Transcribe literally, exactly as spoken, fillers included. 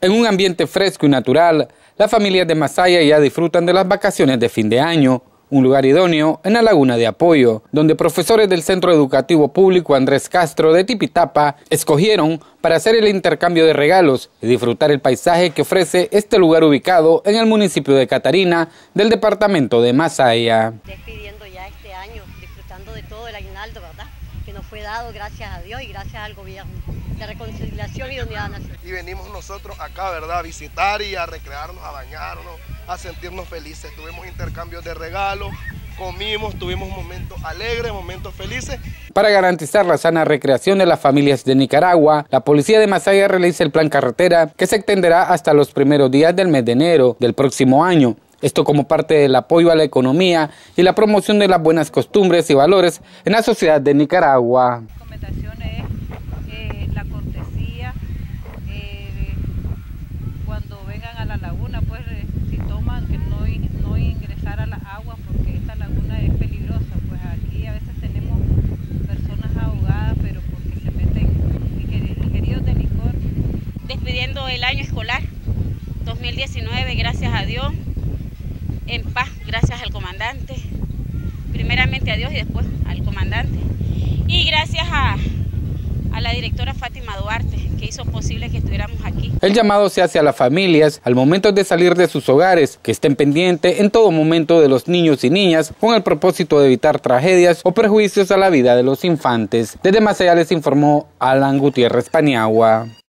En un ambiente fresco y natural, las familias de Masaya ya disfrutan de las vacaciones de fin de año, un lugar idóneo en la Laguna de Apoyo, donde profesores del Centro Educativo Público Andrés Castro de Tipitapa escogieron para hacer el intercambio de regalos y disfrutar el paisaje que ofrece este lugar ubicado en el municipio de Catarina del departamento de Masaya. Despidiendo ya este año, disfrutando de todo el aguinaldo, ¿verdad?, que nos fue dado gracias a Dios y gracias al gobierno de reconciliación y de unidad nacional. Y venimos nosotros acá, ¿verdad?, a visitar y a recrearnos, a bañarnos, a sentirnos felices. Tuvimos intercambios de regalos, comimos, tuvimos momentos alegres, momentos felices. Para garantizar la sana recreación de las familias de Nicaragua, la Policía de Masaya realiza el plan carretera que se extenderá hasta los primeros días del mes de enero del próximo año. Esto como parte del apoyo a la economía y la promoción de las buenas costumbres y valores en la sociedad de Nicaragua. La recomendación es eh, la cortesía, eh, cuando vengan a la laguna, pues eh, si toman, que no, no ingresar a las aguas porque esta laguna es peligrosa, pues aquí a veces tenemos personas ahogadas, pero porque se meten ingeridos de licor. Despidiendo el año escolar dos mil diecinueve, gracias a Dios, en paz, gracias al comandante, primeramente a Dios y después al comandante, y gracias a, a la directora Fátima Duarte, que hizo posible que estuviéramos aquí. El llamado se hace a las familias al momento de salir de sus hogares, que estén pendientes en todo momento de los niños y niñas, con el propósito de evitar tragedias o perjuicios a la vida de los infantes. Desde Masaya les informó Alan Gutiérrez Paniagua.